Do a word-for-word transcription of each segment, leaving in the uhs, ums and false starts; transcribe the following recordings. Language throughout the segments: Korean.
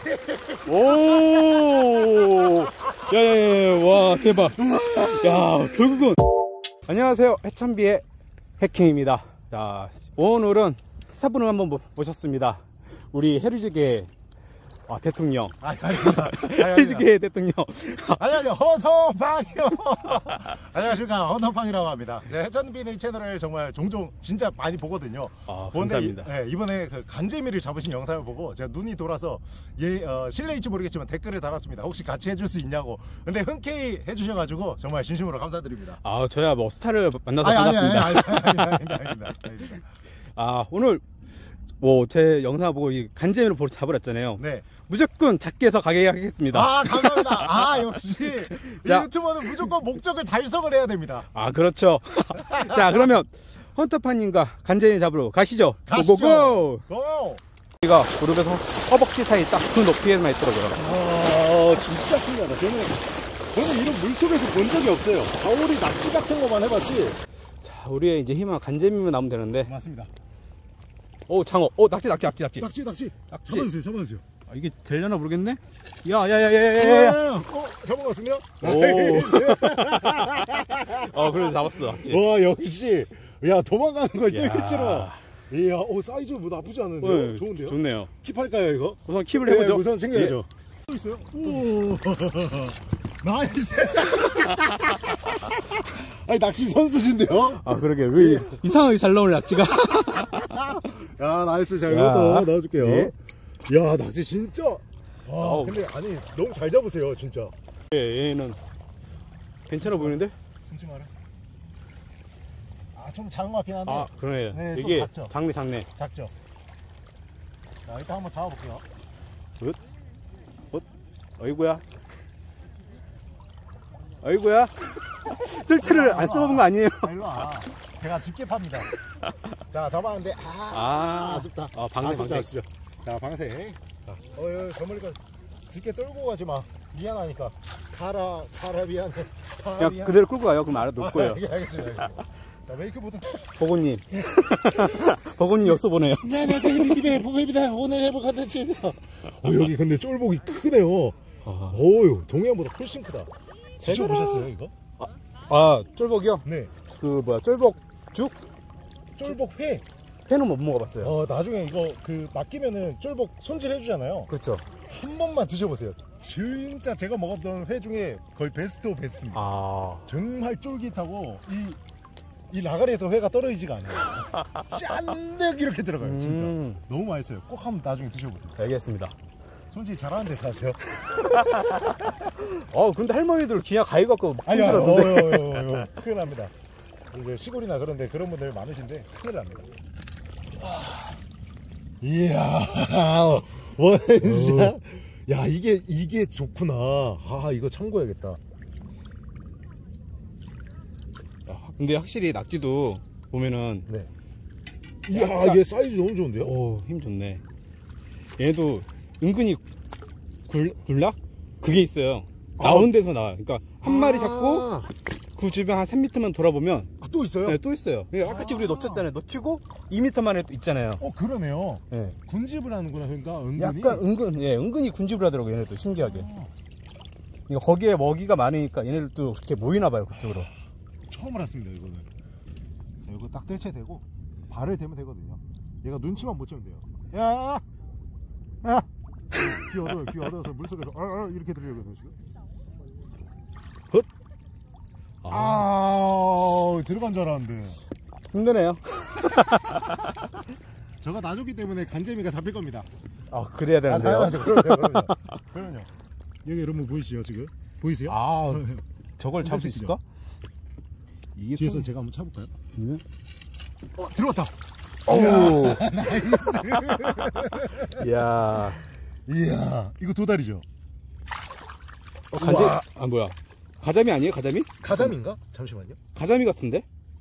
오, 야야야, 와 대박. 야 결국은. 안녕하세요, 해찬비의 해킹입니다. 자, 오늘은 스타분을 한번 모셨습니다. 우리 해루지계 아, 대통령. 아니, 아닙니다. 해루지계 대통령. 아니, 아니, 헌터팡이요. 안녕하십니까. 헌터팡이라고 합니다. 제 해찬비의 채널을 정말 종종 진짜 많이 보거든요. 아, 감사합니다. 이, 네, 이번에 그 간재미를 잡으신 영상을 보고 제가 눈이 돌아서 예, 어, 실례일지 모르겠지만 댓글을 달았습니다. 혹시 같이 해줄 수 있냐고. 근데 흔쾌히 해주셔가지고 정말 진심으로 감사드립니다. 아, 저야 뭐 스타를 만나서 아니, 반갑습니다. 아니, 아니, 아니, 아니, 아니, 아니, 아니, 아니, 아니. 아, 오늘 뭐 제 영상 보고 이 간재미를 보러 잡으랬잖아요. 네. 무조건 작게 해서 가게 하겠습니다. 아, 감사합니다. 아, 역시 이 자, 유튜버는 무조건 목적을 달성을 해야 됩니다. 아, 그렇죠. 자, 그러면 헌터파님과 간재미 잡으러 가시죠. 가시죠. 고고고. 고! 우리가 무릎에서 허벅지 사이 딱 그 높이에만 있더라고요. 아, 진짜 신기하다. 저는 저는 이런 물속에서 본 적이 없어요. 가오리 낚시 같은 거만 해봤지. 자, 우리의 이제 희망 간재미만 나오면 되는데. 맞습니다. 오, 장어. 오, 낙지, 낙지, 낙지, 낙지. 낚시, 낚시. 낙지. 잡아주세요, 잡아주세요. 아, 이게 되려나 모르겠네. 야, 야, 야, 야, 야, 야. 어, 잡은 것 같은데요? 오. 어, 그래서 잡았어. 낙지. 와, 역시. 야, 도망가는 걸 야. 떼겠지라. 이야, 오, 사이즈 뭐 나쁘지 않은데요? 어, 좋은데요? 좋네요. 킵할까요, 이거? 우선 킵을 해보죠. 네, 우선 챙겨야죠. 예. 또 있어요? 오. 나이스. 아니, 낚시 선수신데요? 아, 그러게. 왜 이상하게 잘 나오는 낙지가. 야, 나이스. 자, 야. 이것도 넣어줄게요. 예. 야, 낙지 진짜. 와, 어우. 근데 아니, 너무 잘 잡으세요, 진짜. 예, 얘는 괜찮아 보이는데? 숨지 마라. 아, 좀 작은 것 같긴 한데. 아, 그러네. 네, 좀 이게 작죠? 작네, 작네. 작죠? 자, 일단 한번 잡아볼게요. 굿. 굿. 어이구야. 어이구야. 뜰채를 안 써본 거 아니에요? 아, 일로 와. 제가 집게 팝니다. 자, 잡았는데, 아, 아, 아쉽다. 아, 방생, 아쉽다, 방생. 아쉽죠. 자, 방생. 자, 어, 여기 저 멀리까 집게 떨고 가지 마. 미안하니까. 가라, 가라, 미안해. 가라, 그냥 미안해. 그대로 끌고 가요. 그럼 알아둘 거예요. 아, 알겠습니다, 알겠습니다. 자, 웨이크보드. 보고님. 보고님 역소 보내요. 네, 안녕하세요. 히트집의 보배입니다. 오늘 해볼 컨텐츠는. 어, 여기 근데 쫄복이 크네요. 아, 어유, 동해안보다 훨씬 크다. 드셔보셨어요, 이거? 아, 쫄복이요? 네. 그, 뭐야, 쫄복 죽? 쫄복 회. 회는 못 먹어봤어요. 어, 나중에 이거 그 맡기면은 쫄복 손질 해주잖아요. 그렇죠. 한 번만 드셔보세요. 진짜 제가 먹었던 회 중에 거의 베스트 오브 베스트입니다. 아, 정말 쫄깃하고 이, 이 라가리에서 회가 떨어지지가 않아요. 짠득 이렇게 들어가요, 진짜. 음. 너무 맛있어요. 꼭 한번 나중에 드셔보세요. 알겠습니다. 손질 잘하는 데 사세요. 어, 근데 할머니들 기아 가위 갖고 막 아니야, 손질하던데. 어, 어, 어, 큰일 납니다. 이제 시골이나 그런데 그런 분들 많으신데 큰일 납니다. 와, 이야, 원샷. 야, 이게 이게 좋구나. 아, 이거 참고해야겠다. 야, 근데 확실히 낙지도 보면은 네. 이야, 얘 사이즈 너무 좋은데요? 오, 힘 좋네. 얘도 은근히 굴, 굴락? 그게 있어요. 나온 데서 나와요. 그러니까 한 마리 잡고 그 주변 한 삼 미터만 돌아보면 아, 또 있어요? 네, 또 있어요. 아까 아 우리 놓쳤잖아요. 놓치고 이 미터 만에 또 있잖아요. 어, 그러네요. 네. 군집을 하는구나. 그러니까 은근히. 약간 은근, 예, 은근히 군집을 하더라고요. 얘네도 신기하게. 아. 거기에 먹이가 많으니까 얘네들도 그렇게 모이나 봐요. 그쪽으로. 처음 알았습니다, 이거는. 자, 이거 딱 뜰채 대고 발을 대면 되거든요. 얘가 눈치만 못 채면 돼요. 야! 야! 귀 얻어요, 귀 얻어서 물속에서 얼얼 이렇게 들으려고요, 지금. 헛! 아, 아 들어간 줄 알았는데. 힘드네요. 저가 나줬기 때문에 간재미가 잡힐 겁니다. 아, 그래야 되는데요. 아, 당연하죠. 그럼요, 그럼요. 그럼요. 여기 여러분 보이시죠, 지금? 보이세요? 아, 저걸 잡을 수 있을까? 이게 뒤에서 손... 제가 한번 차볼까요? 네. 어, 들어왔다. 오, 나이스. 이야, 이야, 이거 도다리죠? 어, 간재, 아, 뭐야. 가자미 아니에요? 가자미? 가자미인가? 잠시만요. 가자미 같은데?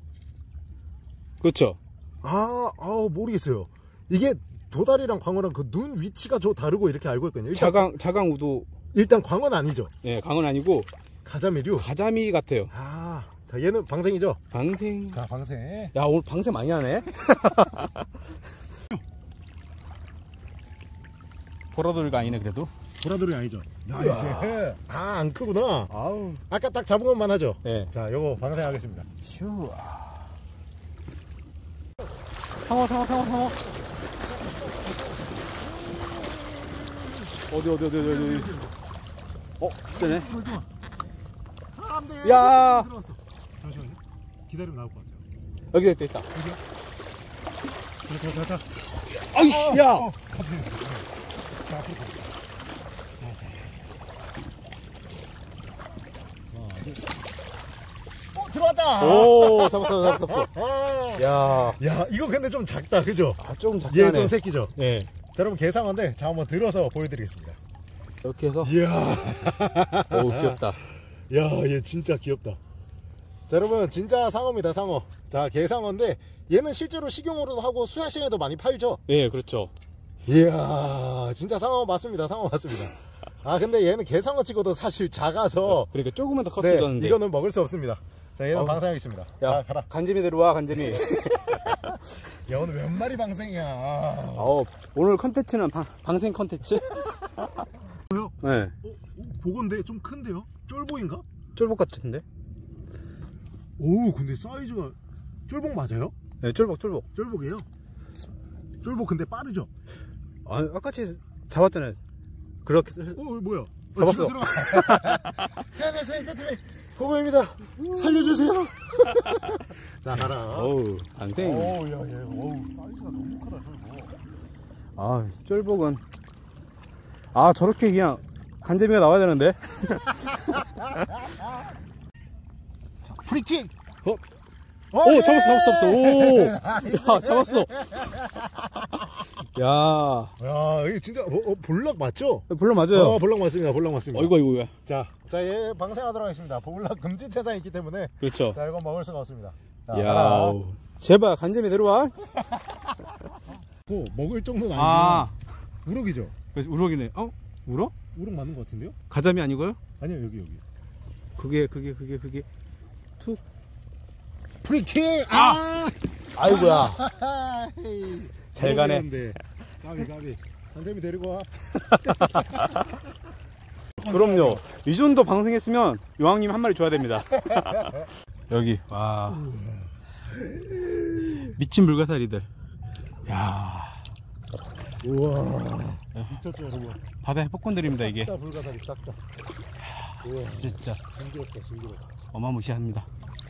그렇죠. 아, 아 모르겠어요. 이게 도다리랑 광어랑 그 눈 위치가 저 다르고 이렇게 알고 있거든요. 일단, 자강, 자강 우도. 일단 광어는 아니죠? 네, 광어는 아니고. 가자미류? 가자미 같아요. 아, 자, 얘는 방생이죠? 방생. 자, 방생. 야, 오늘 방생 많이 하네? 보라돌이가 아니네 그래도. 보라돌이 아니죠. 나이스. 아, 안 크구나. 아우. 아까 딱 잡은 것만 하죠. 네. 자, 요거 방생하겠습니다. 슈. 상어 상어 상어 상어. 어디 어디 어디 어디 어디. 어, 되네. 아, 안 돼. 야. 들어왔어. 잠시만요. 기다리면 나올 것 같아요. 여기 있다 있다. 여기요? 자, 자, 자, 자. 아이씨, 야. 어, 가보세요. 자, 앞으로 가보세요. 하나, 둘, 셋. 어, 들어왔다. 오, 잡았어 잡았어. 아, 야. 야, 이거 근데 좀 작다, 그죠? 아, 조금 얘 작다네. 좀 새끼죠. 네. 자, 여러분 개상어인데, 자 한번 들어서 보여드리겠습니다. 이렇게 해서. 이야, 오, 귀엽다. 야, 얘 진짜 귀엽다. 자, 여러분 진짜 상어입니다, 상어. 자, 개상어인데 얘는 실제로 식용으로도 하고 수야시장에도 많이 팔죠. 예, 그렇죠. 이야, 진짜 상어 맞습니다, 상어 맞습니다. 아, 근데 얘는 개상어 찍어도 사실 작아서 그러니까 조금만 더 네, 컸었는데. 이거는 먹을 수 없습니다. 자, 얘는 어우. 방생하겠습니다. 야, 자, 가라. 간지미 들어와, 간지미. 야, 오늘 몇 마리 방생이야. 아. 어, 오늘 컨텐츠는 방, 방생 컨텐츠? 뭐요? 네. 어, 보건데 좀 큰데요? 쫄보인가? 쫄복 같은데? 오, 근데 사이즈가 쫄복 맞아요? 네, 쫄복, 쫄복. 쫄복이에요? 쫄복 근데 빠르죠? 아, 아까치 잡았잖아요. 그렇게. 어, 뭐야? 잡았어. 해안에서 엔터테인먼트 보고입니다. 살려주세요. 자, 가라. 어우, 방생. 어우, 야, 얘, 어우, 사이즈가 너무 크다, 쫄복. 아, 쫄복은. 아, 저렇게 그냥 간재미가 나와야 되는데. 자, 프리킥. 어? 어, 오, 예! 잡았어, 잡았어, 잡았어. 오! 야, 잡았어. 야. 야, 이게 진짜, 어, 어, 볼락 맞죠? 물론 맞아요. 어, 볼락 맞습니다. 볼락 맞습니다. 어이구, 이거야. 자, 자, 얘 방생하도록 하겠습니다. 볼락 금지 체장이 있기 때문에. 그렇죠. 자, 이건 먹을 수가 없습니다. 자, 야. 가라. 제발, 간재미 내려와. 뭐, 먹을 정도는 아. 아니지만. 우럭이죠? 그래서 우럭이네. 어? 우럭? 우럭 맞는 것 같은데요? 가자미 아니고요? 아니요, 여기, 여기. 그게, 그게, 그게, 그게. 툭. 프리킥! 아! 아이고야. 헤이. 잘 가네. 가비, 가비. 간재미 데리고 와. 그럼요. 이 정도 방생했으면 요왕님 한 마리 줘야 됩니다. 여기. 와. 미친 불가사리들. 야. 우와. 미쳤죠, 여러분. 바다의 폭군들입니다, 이게. 싹다 불가사리, 싹다. 우와. 진짜 징그럽다, 징그럽다. 어마무시합니다.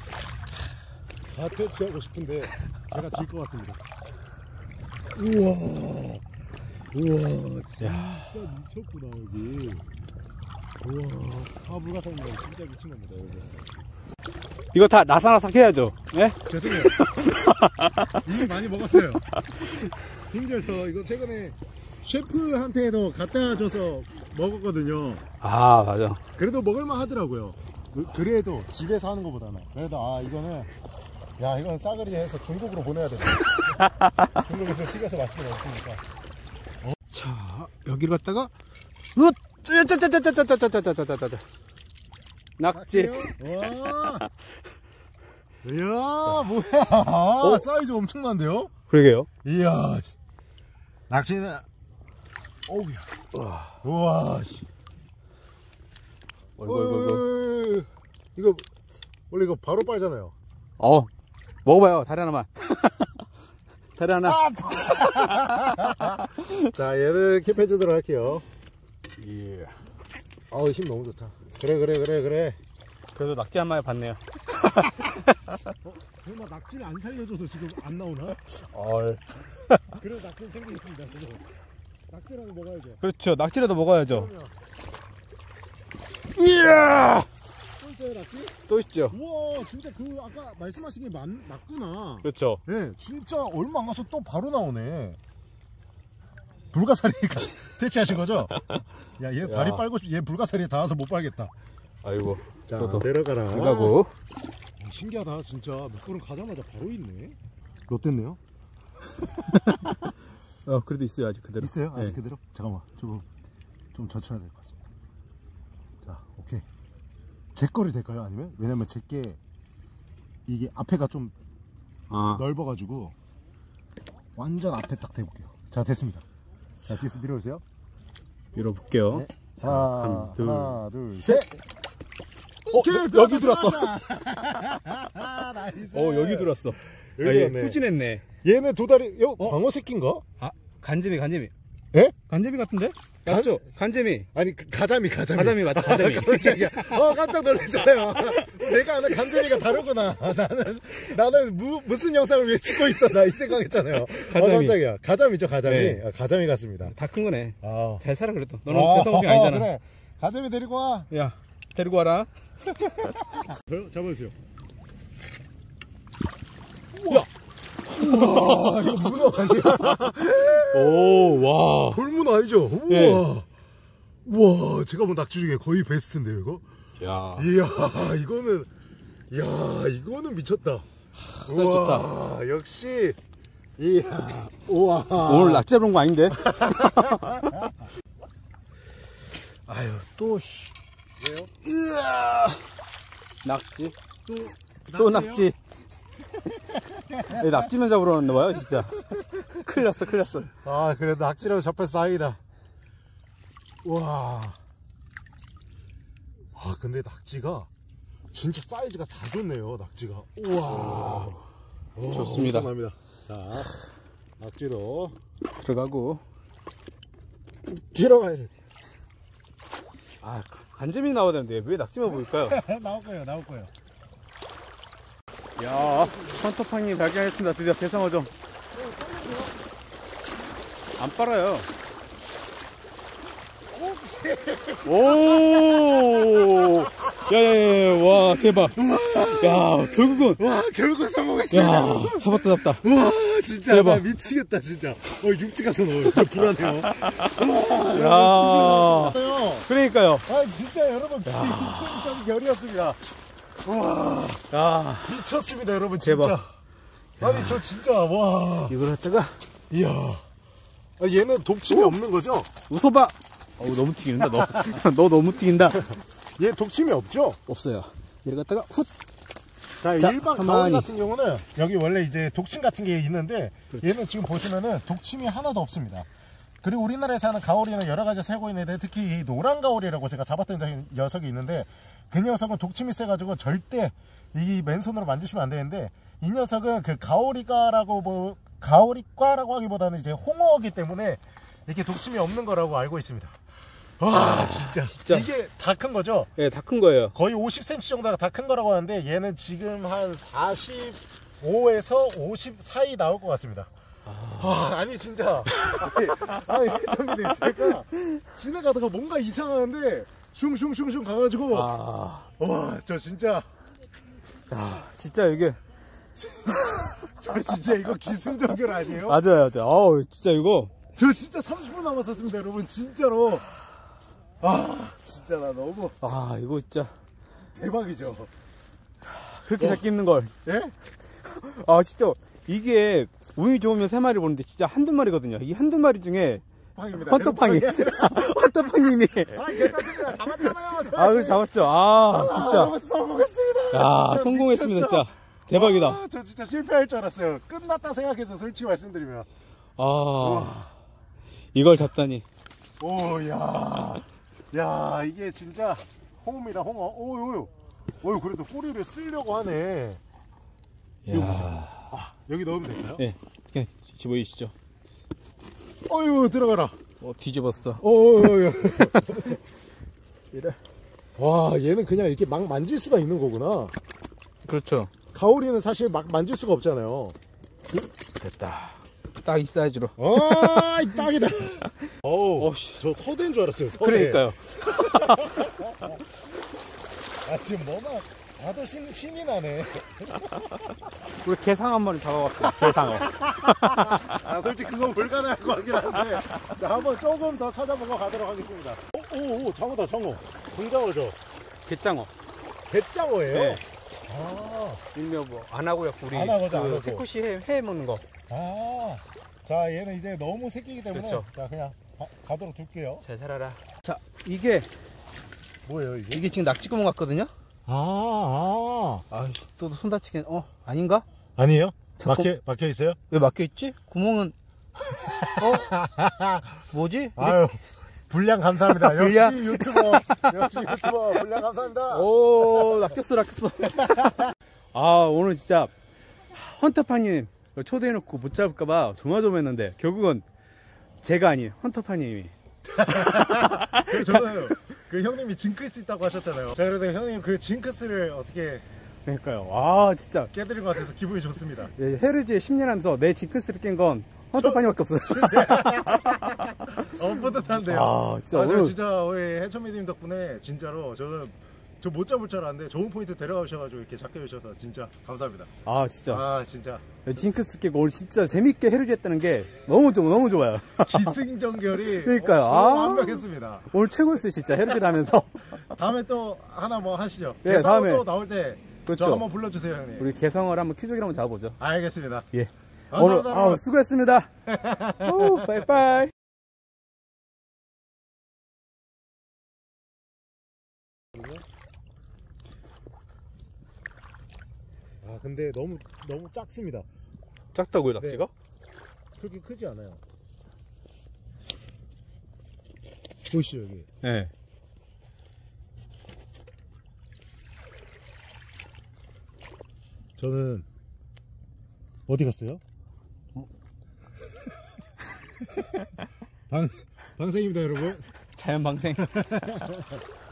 다 퇴치하고 싶은데 제가 질 것 같습니다. 우와. 우와, 진짜 미쳤구나, 여기. 우와, 다 불가사리입니다. 진짜 미친 겁니다, 여기. 이거 다 나사나삭 해야죠. 예? 죄송해요. 이미 많이 먹었어요. 심지어 저 이거 최근에 셰프한테도 갖다 줘서 먹었거든요. 아, 맞아. 그래도 먹을만 하더라고요. 그- 그래도 집에서 하는 것보다는. 그래도 아, 이거는 야, 이건 싸그리 해서 중국으로 보내야 되네. 중국에서 찍어서 맛있게 먹으니까. 자, 여기를 갔다가, 으! 짜짜짜짜짜짜짜짜짜짜짜짜. 낙지. 와. 이야, 뭐야. 사이즈 엄청난데요? 그러게요. 이야. 낚시는 어우야. 우와. 씨. 어이구, 어이구, 어이구. 어이, 이거 원래 이거 바로 빨잖아요. 어, 먹어봐요. 다리 하나만. 다리 하나. 자, 얘를 캡해 주도록 할게요. 예. 아우, 힘 너무 좋다. 그래, 그래, 그래, 그래. 그래도 낙지 한 마리 봤네요. 어, 설마 낙지를 안 살려줘서 지금 안 나오나? 얼. 그래도 낙지는 챙기겠습니다. 그래서 낙지라도 먹어야죠. 그렇죠. 낙지라도 먹어야죠. 그러면 이야! 또 있어요, 낙지? 또 있죠. 우와, 진짜 그 아까 말씀하신 게 맞, 맞구나. 그렇죠. 네, 진짜 얼마 안 가서 또 바로 나오네. 불가사리가 대체하신 거죠? 야, 얘 다리 야. 빨고 싶, 얘 불가사리에 닿아서 못 빨겠다. 아이고. 자, 저도 내려가라. 들어가고. 어, 신기하다, 진짜. 밑구름 가자마자 바로 있네. 롯데네요? 어, 그래도 있어요, 아직 그대로. 있어요? 아직 네. 그대로? 잠깐만, 조금 좀 젖혀야 될 것 같습니다. 자, 오케이. 제 거리 될까요? 아니면? 왜냐면 제게 이게 앞에가 좀 아. 넓어가지고 완전 앞에 딱 대볼게요. 자, 됐습니다. 자, 뒤에서 밀어주세요. 밀어볼게요. 네. 자, 감, 둘. 하나, 둘, 셋. 어, 여기 들어왔어. 나이스. 어, 여기 들어왔어. 여기 아, 얘 들어왔네. 후진했네. 얘는 두 다리, 요, 어? 광어 새끼인가? 아, 간재미, 간재미. 예? 간재미 같은데? 맞죠? 간재미. 아니, 그 가자미, 가자미. 가자미 맞아, 가자미. 깜짝이야. 어, 깜짝 놀랐잖아요. 내가 아는 간자미가 다르구나. 나는, 나는 무, 무슨 영상을 왜 찍고 있어? 나 이 생각했잖아요. 가자미. 어, 깜짝이야. 가자미죠, 가자미. 네. 아, 가자미 같습니다. 다 큰 거네. 아. 잘 살아, 그래도. 너는 아, 대성업이 아니잖아. 그래. 가자미 데리고 와. 야, 데리고 와라. 저요? 잡아주세요. 야! 우와, 이거 문어 아니야? 오, 와. 돌문어 아니죠? 우와. 네. 우와, 제가 본 낙지 중에 거의 베스트인데요, 이거? 야. 이야, 이거는, 이야, 이거는 미쳤다. 살 좋다. 역시, 이야, 우와. 오늘 낙지 잡은 거 아닌데? 아유, 또, 씨. 왜요? 으아. 낙지. 또, 또 낙지. 얘 낙지만 잡으러 왔나 봐요, 진짜. 큰일 났어, 큰일 났어. 아, 그래도 낙지라고 잡혔어, 다행이다. 와. 아, 근데 낙지가 진짜 사이즈가 다 좋네요, 낙지가. 우와. 오, 좋습니다. 엄청납니다. 자, 낙지로 들어가고. 들어가야 돼. 아, 간재미 나와야 되는데 왜 낙지만 보일까요? 나올 거예요, 나올 거예요. 야, 헌터팡이 발견했습니다. 드디어 대상어종. 안 빨아요. 오, 야야야, 와 대박. 야, 결국은. 와, 결국 성공했습니다. 야, 잡았다 잡다. 와, 진짜 대박. 나 미치겠다, 진짜. 어, 육지 가서 넣어요. 진짜 불안해요. 야, 그러니까요. 아, 진짜 여러분, 기승전 결이었습니다. 와, 야, 미쳤습니다, 여러분, 진짜. 대박. 아니, 저 진짜, 와. 이걸 갖다가 이야. 아, 얘는 독침이 없는 거죠? 웃어봐. 어우, 너무 튀긴다. 너, 너 너무 튀긴다. 얘 독침이 없죠? 없어요. 얘를 갖다가 훗. 자, 자, 일반 가만히. 가오리 같은 경우는 여기 원래 이제 독침 같은 게 있는데 그렇죠. 얘는 지금 보시면은 독침이 하나도 없습니다. 그리고 우리나라에 사는 가오리는 여러 가지 살고 있는데 특히 이 노란 가오리라고 제가 잡았던 녀석이 있는데 그 녀석은 독침이 세가지고 절대 이 맨손으로 만지시면 안 되는데 이 녀석은 그 가오리과라고 뭐 가오리과라고 하기보다는 이제 홍어이기 때문에 이렇게 독침이 없는 거라고 알고 있습니다. 와, 진짜. 진짜. 이게 다 큰 거죠? 예, 다 큰 거예요. 거의 오십 센티미터 정도가 다 큰 거라고 하는데 얘는 지금 한 사십오에서 오십 사이 나올 것 같습니다. 아, 아 아니 진짜 아니, 아니 회장님 제가 지나가다가 뭔가 이상하는데 슝슝슝슝 가가지고 아, 와 저 진짜 야, 진짜 이게. 저 진짜 이거 기승전결 아니에요? 맞아요, 맞아요. 아우, 진짜 이거. 저 진짜 삼십 분 남았었습니다 여러분 진짜로. 아 진짜 나 너무 아, 이거 진짜. 대박이죠. 그렇게 어. 잘 끼는 걸. 예? 아, 진짜. 이게 운이 좋으면 세 마리 보는데 진짜 한두 마리거든요. 이 한두 마리 중에 팡입니다. 헌터팡이. 헌터팡님이. 아 괜찮습니다. 잡았잖아요. 아, 그래 잡았죠. 아, 아, 진짜. 여러분 성공했습니다. 야, 진짜 성공했습니다, 미쳤어. 진짜. 대박이다. 아, 저 진짜 실패할 줄 알았어요. 끝났다 생각해서 솔직히 말씀드리면. 아, 이걸 잡다니. 오, 야, 야, 이게 진짜 홍어입니다, 홍어. 오, 오, 오, 그래도 꼬리를 쓰려고 하네. 이거 보세요. 야, 아, 여기 넣으면 될까요? 예, 그냥 집어이시죠. 어유 들어가라. 어, 뒤집었어. 오, 이래. 와, 얘는 그냥 이렇게 막 만질 수가 있는 거구나. 그렇죠. 가오리는 사실 막 만질 수가 없잖아요. 됐다. 딱 이 사이즈로. 아, 이 딱이다. 어우, 어씨. 저 서대인 줄 알았어요. 서대. 그러니까요. 아, 지금 뭐만 봐도 신, 신이 나네. 우리 개상 한 마리 잡아봤어. 개상어. 아, 솔직히 그건 불가능할 것 같긴 한데. 자, 한번 조금 더 찾아보고 가도록 하겠습니다. 오, 오, 오, 장어다, 장어. 금장어죠. 개장어. 갯장어예요. 네. 아, 일명 뭐, 안 하고 약고 우리. 안 하고죠, 안 그 하고. 새꼬시 해, 해 먹는 거. 아. 자, 얘는 이제 너무 새끼기 때문에. 그렇죠. 자, 그냥 가, 가도록 둘게요. 잘 살아라. 자, 이게, 뭐예요, 이게? 이게 지금 낙지구멍 같거든요? 아, 아. 아, 또 손 다치게, 어, 아닌가? 아니에요? 자꾸- 막혀, 막혀 있어요? 왜 막혀있지? 구멍은, 어? 뭐지? 우리 아유, 분량 감사합니다. 분량? 역시 유튜버. 역시 유튜버. 분량 감사합니다. 오, 낚였어, 낚였어. 아, 오늘 진짜 헌터파님 초대해놓고 못 잡을까봐 조마조마했는데 결국은 제가 아닌 헌터파님이. 그래서 저는 그 형님이 징크스 있다고 하셨잖아요. 자, 그래도 형님 그 징크스를 어떻게 그러니까요. 아, 진짜. 깨드린 것 같아서 기분이 좋습니다. 예, 헤르지에 십 년 하면서 내 징크스를 깬 건 헌터파님밖에 없어요. 진짜. 어, 뿌듯한데요. 아, 진짜. 아, 저 오늘... 진짜 우리 해천미님 덕분에 진짜로 저는 저 못 잡을 줄 알았는데 좋은 포인트 데려가셔가지고 이렇게 잡게 해주셔서 진짜 감사합니다. 아, 진짜. 아, 진짜. 징크스 깨고 오늘 진짜 재밌게 헤르지 했다는 게 너무 좋 너무 좋아요. 기승전결이 그러니까요. 어, 아, 완벽했습니다. 오늘 최고였어요, 진짜 헤르지를 하면서. 다음에 또 하나 뭐 하시죠. 네, 다음에 또 나올 때 저 그렇죠. 한번 불러주세요, 형님. 우리 개성어를 한번 퀴즈를 한번 잡아보죠. 알겠습니다. 예. 감사합니다, 오늘 여러분. 아, 수고했습니다. 오, 빠이빠이. 아, 근데 너무 너무 작습니다. 작다고요, 네. 낙지가? 그렇게 크지 않아요. 보시죠, 여기. 네. 저는 어디 갔어요? 방 방생입니다, 여러분. 자연 방생.